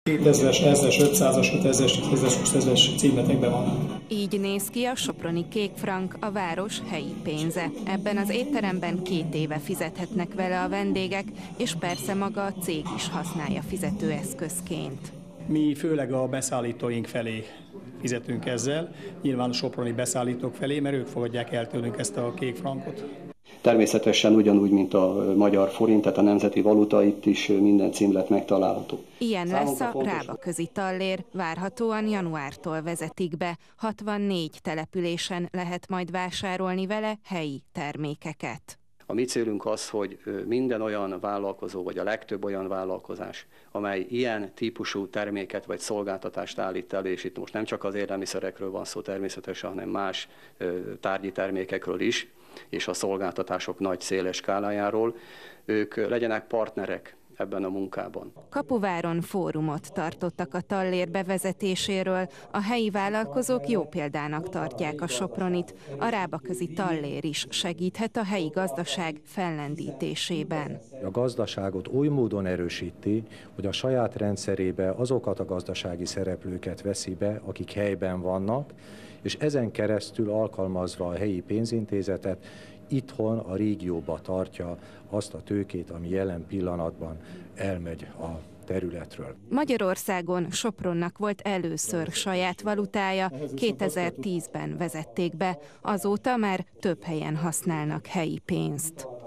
2000-es, 1000-es, 500-as, 5000-es, 2000-es címletekben van. Így néz ki a soproni kék frank, a város helyi pénze. Ebben az étteremben 2 éve fizethetnek vele a vendégek, és persze maga a cég is használja fizetőeszközként. Mi főleg a beszállítóink felé fizetünk ezzel, nyilván a soproni beszállítók felé, mert ők fogadják el tőlünk ezt a kék frankot. Természetesen ugyanúgy, mint a magyar forint, tehát a nemzeti valuta, itt is minden címlet megtalálható. Ilyen lesz a Rábaközi tallér, várhatóan januártól vezetik be. 64 településen lehet majd vásárolni vele helyi termékeket. A mi célunk az, hogy minden olyan vállalkozó, vagy a legtöbb olyan vállalkozás, amely ilyen típusú terméket vagy szolgáltatást állít elő, és itt most nem csak az élelmiszerekről van szó természetesen, hanem más tárgyi termékekről is, és a szolgáltatások nagy széles skálájáról, ők legyenek partnerek ebben a munkában. Kapuváron fórumot tartottak a tallér bevezetéséről. A helyi vállalkozók jó példának tartják a Sopronit. A Rábaközi tallér is segíthet a helyi gazdaság fellendítésében. A gazdaságot oly módon erősíti, hogy a saját rendszerébe azokat a gazdasági szereplőket veszi be, akik helyben vannak, és ezen keresztül alkalmazva a helyi pénzintézetet, itthon a régióba tartja azt a tőkét, ami jelen pillanatban elmegy a területről. Magyarországon Sopronnak volt először saját valutája, 2010-ben vezették be, azóta már több helyen használnak helyi pénzt.